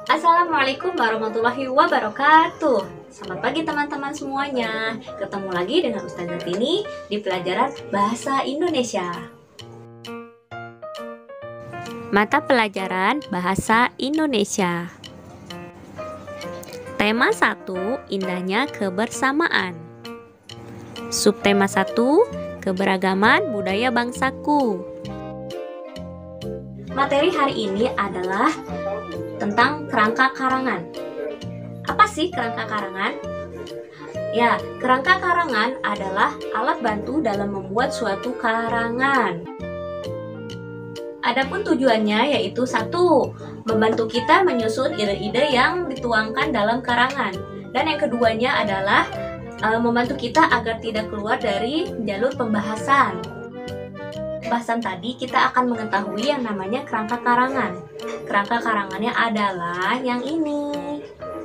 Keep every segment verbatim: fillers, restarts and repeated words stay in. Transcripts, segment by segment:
Assalamualaikum warahmatullahi wabarakatuh. Selamat pagi teman-teman semuanya. Ketemu lagi dengan Ustazah Tini di pelajaran Bahasa Indonesia. Mata pelajaran Bahasa Indonesia. Tema satu, indahnya kebersamaan. Subtema satu, keberagaman budaya bangsaku. Materi hari ini adalah tentang kerangka karangan. Apa sih kerangka karangan? Ya, kerangka karangan adalah alat bantu dalam membuat suatu karangan. Adapun tujuannya yaitu satu, membantu kita menyusun ide-ide yang dituangkan dalam karangan. Dan yang keduanya adalah e, membantu kita agar tidak keluar dari jalur pembahasan. Bahasan tadi kita akan mengetahui yang namanya kerangka karangan. Kerangka karangannya adalah yang ini.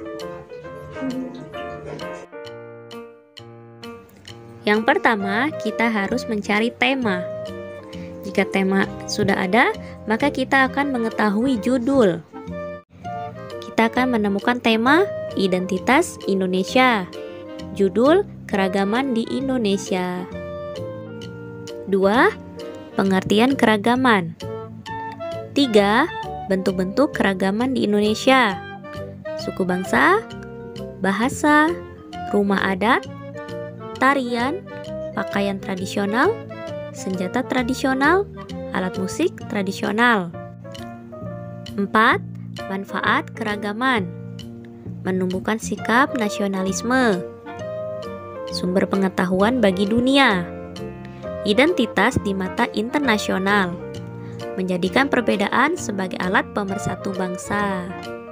Yang pertama, kita harus mencari tema. Jika tema sudah ada, maka kita akan mengetahui judul. Kita akan menemukan tema identitas Indonesia. Judul keragaman di Indonesia. Dua, pengertian keragaman. Tiga, bentuk-bentuk keragaman di Indonesia. Suku bangsa, bahasa, rumah adat, tarian, pakaian tradisional, senjata tradisional, alat musik tradisional. Empat, manfaat keragaman. Menumbuhkan sikap nasionalisme. Sumber pengetahuan bagi dunia. Identitas di mata internasional, menjadikan perbedaan sebagai alat pemersatu bangsa.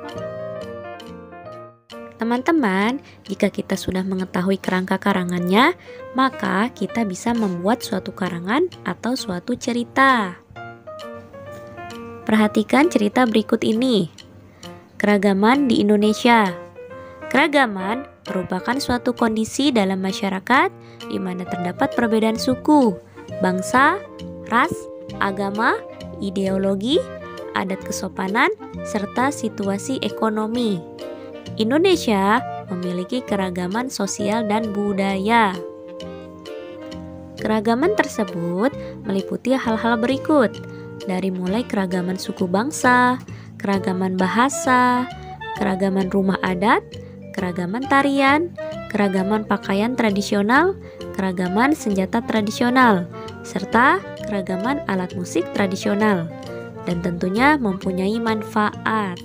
Teman-teman, jika kita sudah mengetahui kerangka karangannya, maka kita bisa membuat suatu karangan atau suatu cerita. Perhatikan cerita berikut ini. Keragaman di Indonesia. Keragaman merupakan suatu kondisi dalam masyarakat di mana terdapat perbedaan suku, bangsa, ras, agama, ideologi, adat kesopanan, serta situasi ekonomi. Indonesia memiliki keragaman sosial dan budaya. Keragaman tersebut meliputi hal-hal berikut, dari mulai keragaman suku bangsa, keragaman bahasa, keragaman rumah adat, keragaman tarian, keragaman pakaian tradisional, keragaman senjata tradisional, serta keragaman alat musik tradisional, dan tentunya mempunyai manfaat.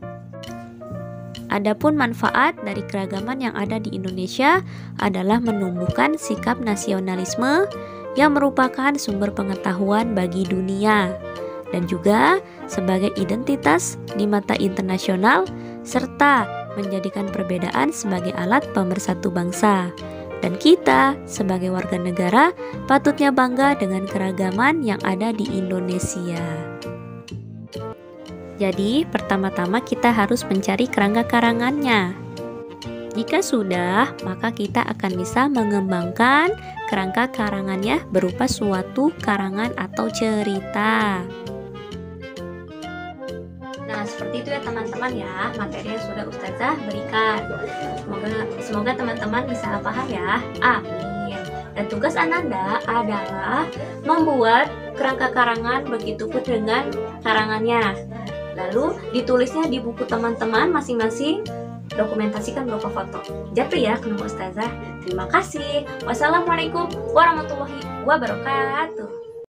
Adapun manfaat dari keragaman yang ada di Indonesia adalah menumbuhkan sikap nasionalisme yang merupakan sumber pengetahuan bagi dunia, dan juga sebagai identitas di mata internasional, serta menjadikan perbedaan sebagai alat pemersatu bangsa. Dan kita sebagai warga negara patutnya bangga dengan keragaman yang ada di Indonesia. Jadi, pertama-tama kita harus mencari kerangka karangannya. Jika sudah, maka kita akan bisa mengembangkan kerangka karangannya berupa suatu karangan atau cerita. Nah, seperti itu ya teman-teman ya, materi yang sudah Ustazah berikan. Semoga semoga teman-teman bisa paham ya. Amin. Dan tugas Ananda adalah membuat kerangka karangan begitu pun dengan karangannya. Lalu ditulisnya di buku teman-teman masing-masing, dokumentasikan berupa foto. Japri ya ke nomor Ustazah. Terima kasih. Wassalamualaikum warahmatullahi wabarakatuh.